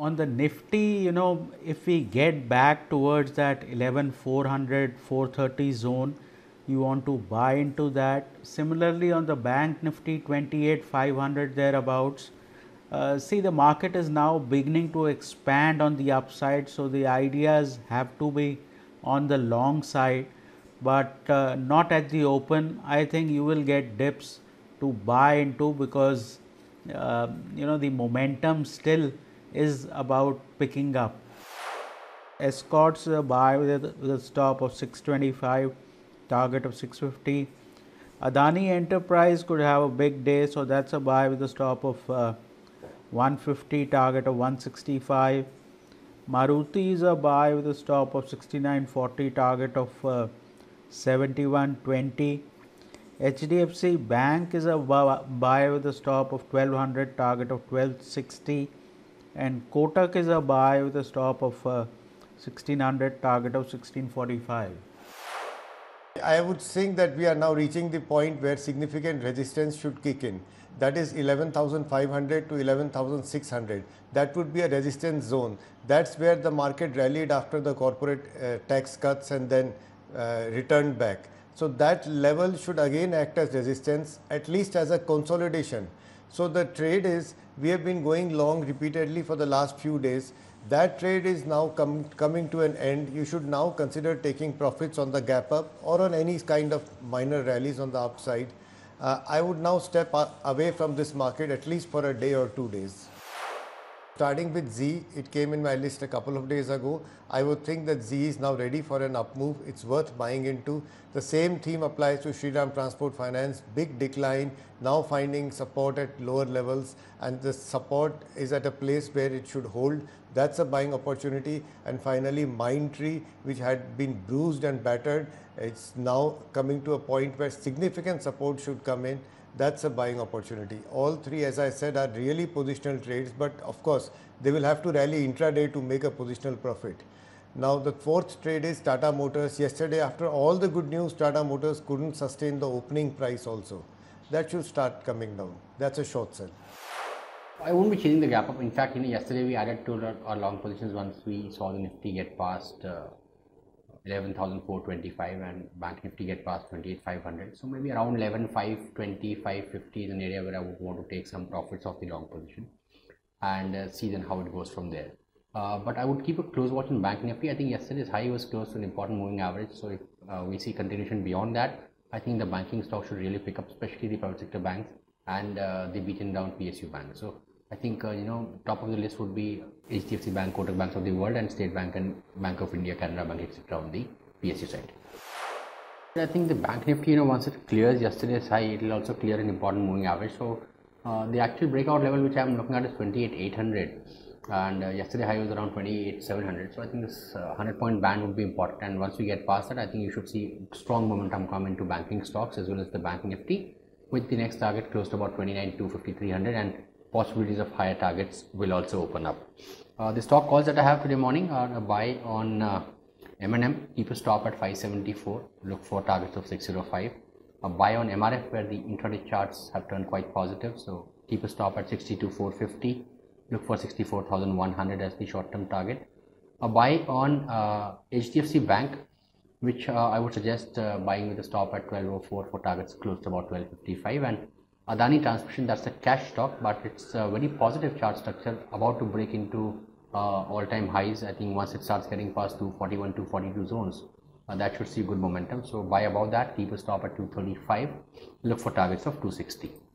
on the Nifty, if we get back towards that 11,400, 430 zone, you want to buy into that. Similarly, on the Bank Nifty, 28,500 thereabouts. See, the market is now beginning to expand on the upside, so the ideas have to be on the long side, but not at the open. I think you will get dips to buy into because the momentum still is about picking up. Escorts a buy with a stop of 625, target of 650. Adani Enterprise could have a big day, so that's a buy with a stop of 150, target of 165. Maruti is a buy with a stop of 69.40, target of 71.20. HDFC Bank is a buy with a stop of 1200, target of 1260, and Kotak is a buy with a stop of 1600, target of 1645. I would think that we are now reaching the point where significant resistance should kick in. That is 11,500 to 11,600. That would be a resistance zone. That's where the market rallied after the corporate tax cuts and then returned back. So that level should again act as resistance, at least as a consolidation. So the trade is, we have been going long repeatedly for the last few days. That trade is now coming to an end. You should now consider taking profits on the gap up or on any kind of minor rallies on the upside. I would now step away from this market at least for a day or 2 days. Starting with Z, it came in my list a couple of days ago. I would think that Z is now ready for an up move. It's worth buying into. The same theme applies to Shriram Transport Finance. Big decline, now finding support at lower levels, and the support is at a place where it should hold. That's a buying opportunity. And finally, Mindtree, which had been bruised and battered, it's now coming to a point where significant support should come in. That's a buying opportunity. All three, as I said, are really positional trades, but of course, they will have to rally intraday to make a positional profit. Now, the fourth trade is Tata Motors. Yesterday, after all the good news, Tata Motors couldn't sustain the opening price also. That should start coming down. That's a short sell. I won't be chasing the gap up. In fact, yesterday we added to our long positions once we saw the Nifty get past 11,425 and Bank Nifty get past 28,500. So maybe around 11,520, 550 is an area where I would want to take some profits off the long position and see then how it goes from there. But I would keep a close watch on Bank Nifty. I think yesterday's high was close to an important moving average. So if we see continuation beyond that, I think the banking stock should really pick up, especially the private sector banks and the beaten down PSU banks. So I think top of the list would be HDFC Bank, Kotak Banks of the world, and State Bank and Bank of India, Canara Bank, etc. on the PSU side. I think the Bank Nifty, once it clears yesterday's high, it will also clear an important moving average. So the actual breakout level which I am looking at is 28,800, and yesterday high was around 28,700. So I think this 100-point band would be important, and once we get past that, I think you should see strong momentum come into banking stocks as well as the Bank Nifty, with the next target close to about 29,250, 300, and possibilities of higher targets will also open up. The stock calls that I have today morning are a buy on M&M, keep a stop at 574, look for targets of 605. A buy on MRF where the intraday charts have turned quite positive, so keep a stop at 62,450, look for 64,100 as the short-term target. A buy on HDFC Bank, which I would suggest buying with a stop at 1204 for targets close to about 1255, and Adani Transmission, that's a cash stock, but it's a very positive chart structure, about to break into all-time highs. I think once it starts getting past 241, 242 zones, that should see good momentum. So buy above that, keep a stop at 235, look for targets of 260.